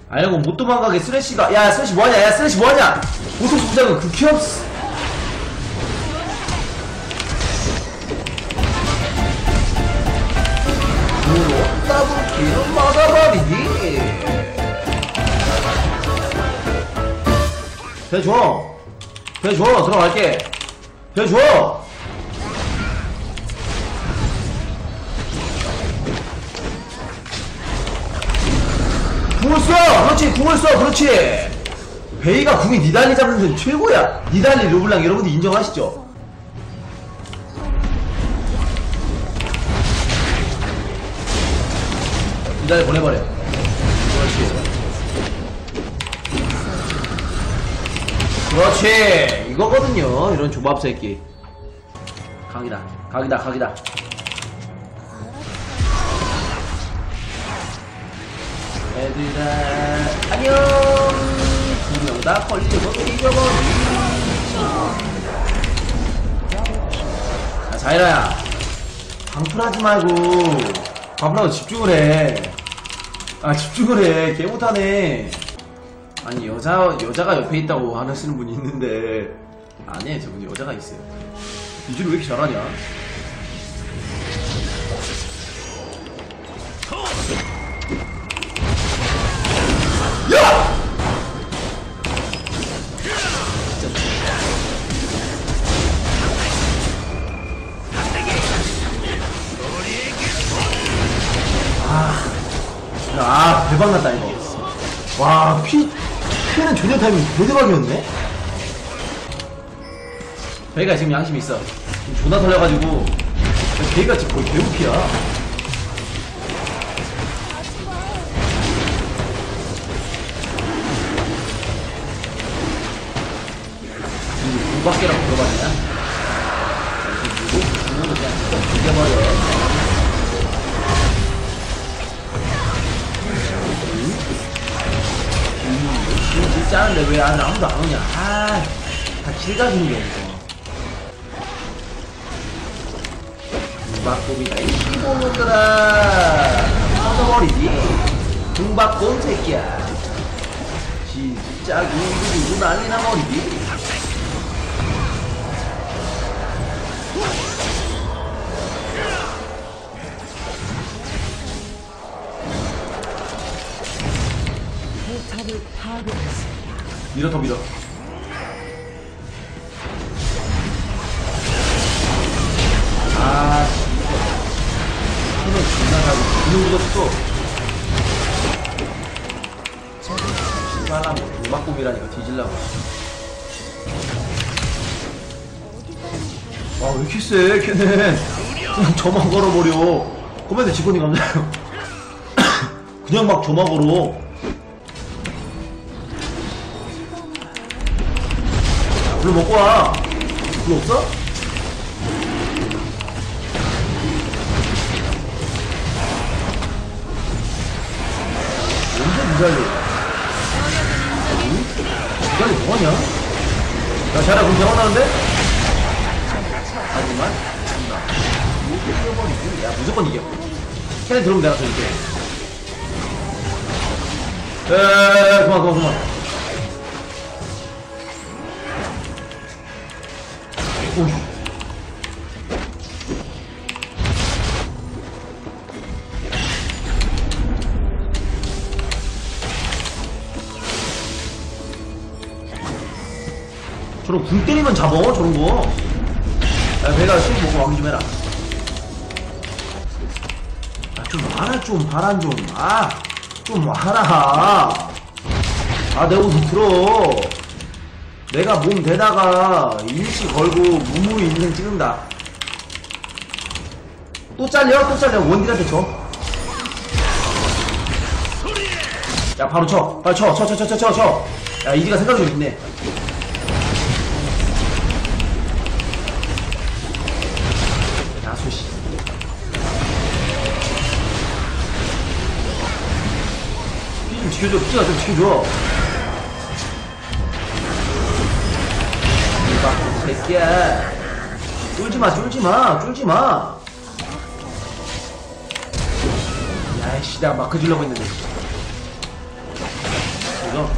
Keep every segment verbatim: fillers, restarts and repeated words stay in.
아이고 못 도망가게 쓰레쉬가. 야 쓰레쉬 뭐하냐, 야 쓰레쉬 뭐하냐. 보통 부장은 극히 없어. 더블킬은 막아버리기. 배줘 배줘 들어갈게. 배줘. 궁을 써! 그렇지 궁을 써! 그렇지. 베이가 궁이 니달리 잡는 건 최고야. 니달리 르블랑 여러분들 인정하시죠? 니달리 보내버려. 그렇지 그렇지 이거거든요. 이런 조밥 새끼. 각이다 각이다 각이다. 애들아 안녕. 두 명 다 걸리고 뒤져버리. 야 자이라야 방풀하지 말고 방풀하고 집중을 해. 아 집중을 해. 개 못하네. 아니 여자 여자가 옆에 있다고 하시는 분이 있는데 아니에요. 저분이 여자가 있어요. 유주를 왜 이렇게 잘하냐. 야! 아, 아 대박났다 이거. 와 피, 피는 전혀 타이밍 대대박이었네. 배가 지금 양심이 있어. 지금 존나 털려가지고 배가 지금 거의 배고피야. 밖에라고 물어봤냐? 누구? 누구는 그냥 툭 죽여버려. 음, 진짜 하는데 왜 아무도 안 오냐? 아, 다 길가주는 게 없어. 중박곰이다, 이 시골놈들아. 터져버리지. 중박곰 새끼야. 진짜 누구 난리나 버리지. 밀어 더 밀어. 아 손을 존나 가고 근육 묻었어. 씨발라면 음악꿈이라니까 뒤질라고. 와 왜 이렇게 세 걔는. 그냥 저만 걸어버려. 코멘트 직원이 감사해요. 그냥 막 저만 걸어. 불 먹고 와. 불 없어? 언제 미달리? 미달리 뭐하냐? 야 자라 그럼 대박나는데? 하지만 야 무조건 이겨. 캐넨 들어오면 내가 더 이겨. 에에에 그만 그만 그만. 오이. 저런 궁 때리면 잡어 저런거. 야 배가 술 먹고 왕기 좀 해라. 아 좀 와라 좀 바람 좀. 아 좀 와라. 아 내 옷 들어. 내가 몸 대다가 일시 걸고 무무히 인생 찍는다. 또 잘려 또 잘려. 원딜한테 쳐. 야 바로 쳐 빨리 쳐 쳐 쳐 쳐 쳐 쳐. 야 이디가 생각이 좀 있네. 야 소씨 피 좀 지켜줘. 피가 좀 지켜줘. 새끼야 쫄지마 쫄지마 쫄지마. 야이씨 내가 마크 주려고 했는데. 이거.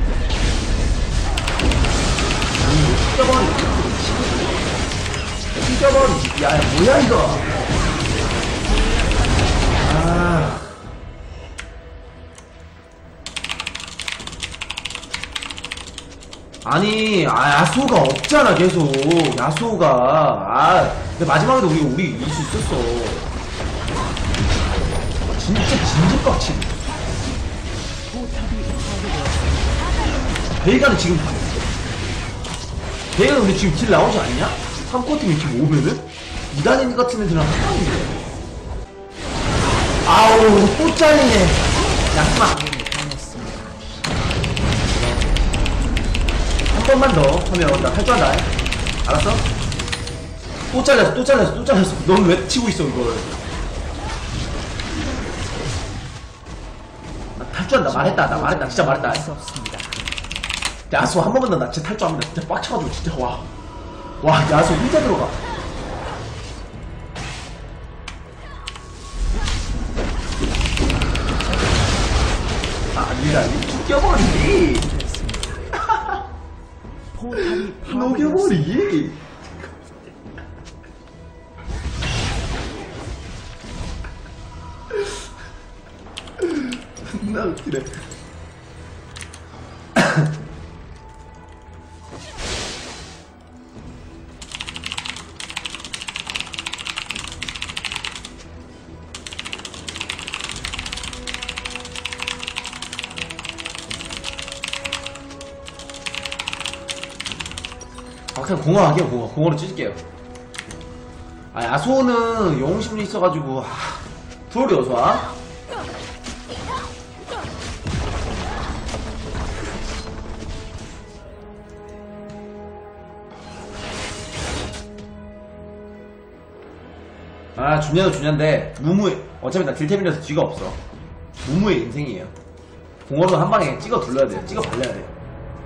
아니, 이거 찢어버리. 찢어버리. 야, 뭐야, 이거. 아. 아니, 아, 야수가 없잖아, 계속. 야수가. 아, 근데 마지막에도 우리, 우리 이길 수 있었어. 진짜 진지빡치네. 베이가는 지금, 베이가는 근데 지금 딜 나오지 않냐? 삼 코팀이 지금 오면은? 이단인 같은 애들은 한 방인데. 아우, 또 잘리네. 야, 하지마. 한 번만 더 하면 나 탈주한다. 알았어? 또 잘렸어, 또 잘렸어, 또 잘렸어. 넌 왜 치고 있어, 이걸. 나 탈주한다. 말했다, 나 말했다. 진짜 말했다. 야수 한 번만 더 나 진짜 탈주합니다. 진짜 빡쳐가지고, 진짜. 와. 와, 야수 혼자 들어가. 아, 아니다. 죽여버리지. 녹여버리. 나 웃기네. 아, 그냥 공허 할게요, 공허. 공허로 찢을게요. 아, 야소는 영웅심리 있어가지고, 아, 트롤이 어서와. 아, 준야도 준야인데, 무무의, 어차피 나 딜템이라서 쥐가 없어. 무무의 인생이에요. 공허로 한 방에 찍어 둘러야 돼요. 찍어 발려야 돼요.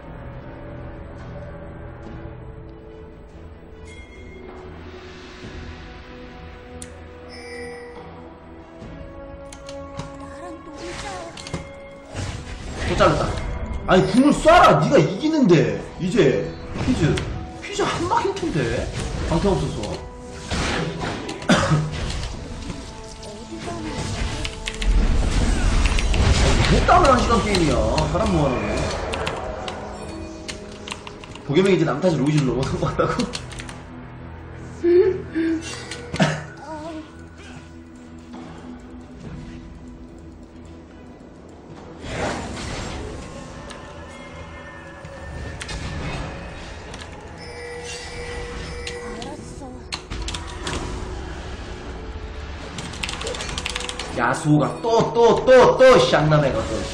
또 잘렸다. 아니 궁을 쏴라. 네가 이기는데 이제 퀴즈 퀴즈 한 막힐 텐데 방패 없어서. 못담을 한 시간 게임이야. 사람 뭐하네. 도겸이 이제 남탓이 로이즈를 넘어선 것 같다고? 야수가 또 또 또 또 샹남해가 또.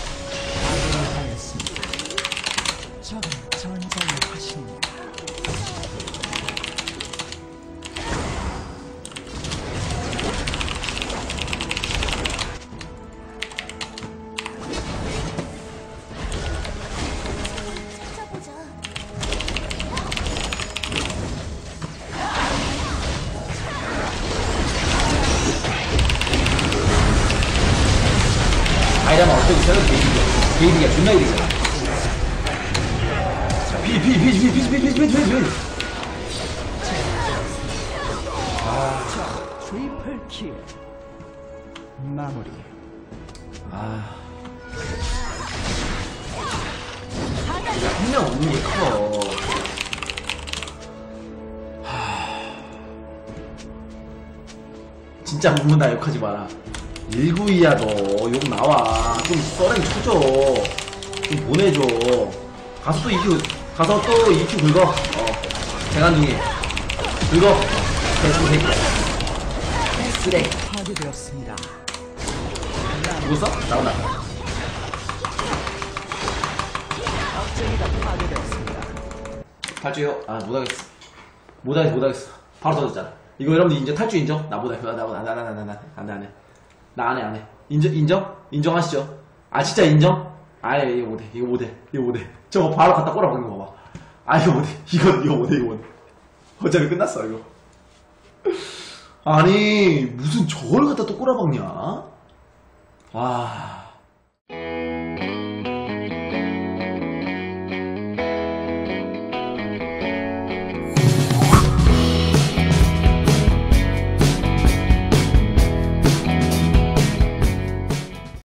적은 전장의 화신입니다. 찾아보자. 아이라면 어떻게 생각해? 게이득이야. 게이득이야. 존나 이득이야. 자, 피지, 피지, 피지, 피지, 피지, 피지, 피지, 피지, 피지. 트리플 킬. 마무리. 아. 한 명 없는 게 커. 하. 진짜 무문나 욕하지 마라. 일구이야 너 욕 나와. 좀 썰행 쳐줘. 좀 보내줘. 가서 또 이큐 가서 또 이큐 긁어. 어 재간둥이 긁어. 대충 새끼야. 쓰레기. 파괴되었습니다. 죽었어? 나온다. 억제기가 파괴되었습니다. 탈주요? 아 못하겠어. 못하겠어 못하겠어. 바로 터졌잖아. 이거 여러분들 인정? 탈주 인정? 나 못해. 나 못해. 나 나 나 나 안돼 안돼. 나 안해 안해. 인정 인정? 인정하시죠? 아 진짜 인정? 아예 이거 못해. 이거 못해. 이거 못해. 저거 바로 갖다 꼬라박는 거 봐. 아 이거 못해. 이거 이거 못해. 이거 못해. 어차피 끝났어 이거. 아니 무슨 저걸 갖다 또 꼬라박냐? 와.